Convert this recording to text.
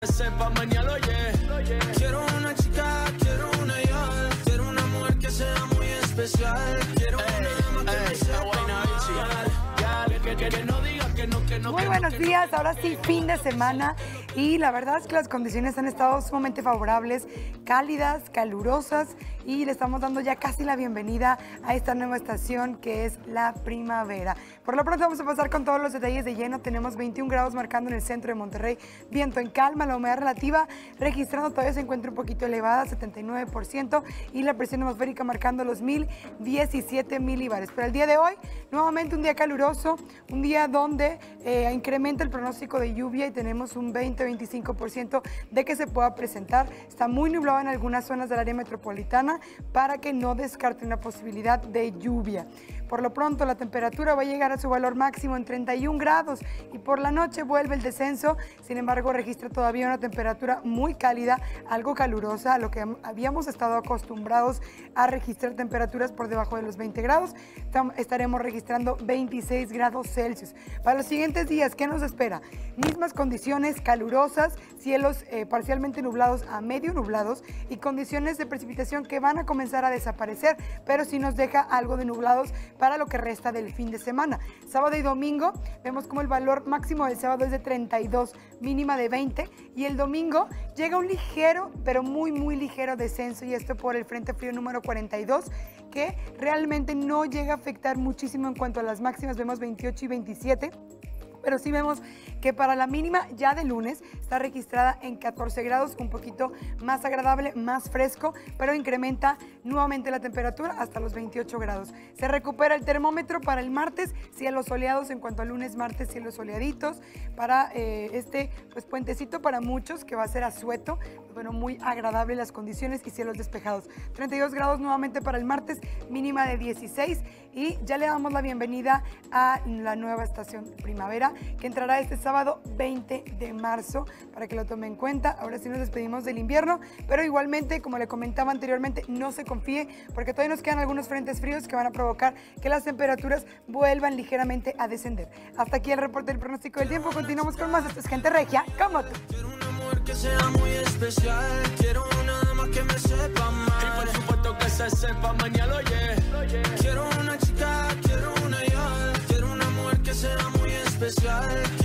Sepa mañana, oye. Quiero una chica, quiero una yo. Quiero una mujer que sea muy especial. Quiero una dama que me sepa Muy buenos días, ahora sí, fin de semana y la verdad es que las condiciones han estado sumamente favorables, cálidas, calurosas y le estamos dando ya casi la bienvenida a esta nueva estación que es la primavera. Por lo pronto vamos a pasar con todos los detalles de lleno. Tenemos 21 grados marcando en el centro de Monterrey, viento en calma, la humedad relativa registrando todavía se encuentra un poquito elevada, 79% y la presión atmosférica marcando los 1017 milibares. Pero el día de hoy, nuevamente un día caluroso, un día donde incrementa el pronóstico de lluvia y tenemos un 20-25% de que se pueda presentar. Está muy nublado en algunas zonas del área metropolitana para que no descarten la posibilidad de lluvia. Por lo pronto la temperatura va a llegar a su valor máximo en 31 grados y por la noche vuelve el descenso, sin embargo registra todavía una temperatura muy cálida, algo calurosa, a lo que habíamos estado acostumbrados a registrar temperaturas por debajo de los 20 grados, estaremos registrando 26 grados Celsius. Para los siguientes días, ¿qué nos espera? Mismas condiciones calurosas, cielos parcialmente nublados a medio nublados y condiciones de precipitación que van a comenzar a desaparecer, pero sí nos deja algo de nublados para lo que resta del fin de semana. Sábado y domingo vemos como el valor máximo del sábado es de 32, mínima de 20 y el domingo llega un ligero, pero muy ligero descenso y esto por el frente frío número 42 que realmente no llega a afectar muchísimo en cuanto a las máximas, vemos 28 y 27. Pero sí vemos que para la mínima ya de lunes está registrada en 14 grados, un poquito más agradable, más fresco, pero incrementa nuevamente la temperatura hasta los 28 grados. Se recupera el termómetro para el martes, cielos soleados en cuanto al lunes, martes, cielos soleaditos. Para pues puentecito para muchos que va a ser asueto, bueno, muy agradable las condiciones y cielos despejados. 32 grados nuevamente para el martes, mínima de 16 y ya le damos la bienvenida a la nueva estación primavera que entrará este sábado 20 de marzo para que lo tome en cuenta. Ahora sí nos despedimos del invierno, pero igualmente, como le comentaba anteriormente, no se confíe porque todavía nos quedan algunos frentes fríos que van a provocar que las temperaturas vuelvan ligeramente a descender. Hasta aquí el reporte del pronóstico del tiempo. Continuamos con más. Esto es Gente Regia, como tú. Quiero una mujer que sea muy especial. Quiero una dama que me sepa mal. Y por supuesto que se sepa mañana, oye. Quiero una chica, quiero una yo. Quiero una mujer que sea muy especial.